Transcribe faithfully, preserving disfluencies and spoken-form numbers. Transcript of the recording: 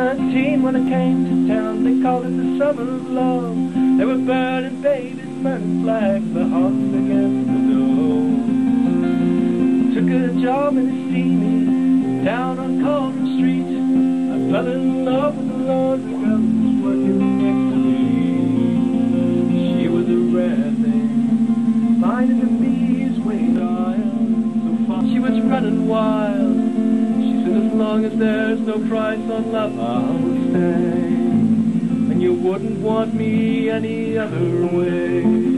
seventeen when I came to town. They called it the summer of love. They were burning babies, burning flags, the hearts against the door. Took a job in a steamy town on Colton Street. I fell in love with the laundry girl who was working next to me. She was a rare thing, minding the bees winged so far. She was running wild. As long as there's no price on love, I'll stay. And you wouldn't want me any other way.